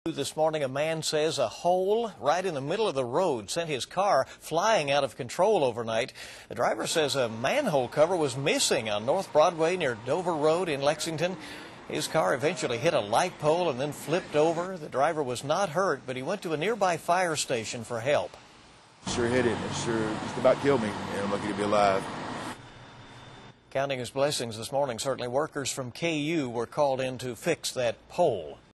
This morning, a man says a hole right in the middle of the road sent his car flying out of control overnight. The driver says a manhole cover was missing on North Broadway near Dover Road in Lexington. His car eventually hit a light pole and then flipped over. The driver was not hurt, but he went to a nearby fire station for help. Sure hit it. It sure just about killed me, and I'm lucky to be alive. Counting his blessings this morning, certainly workers from KU were called in to fix that pole.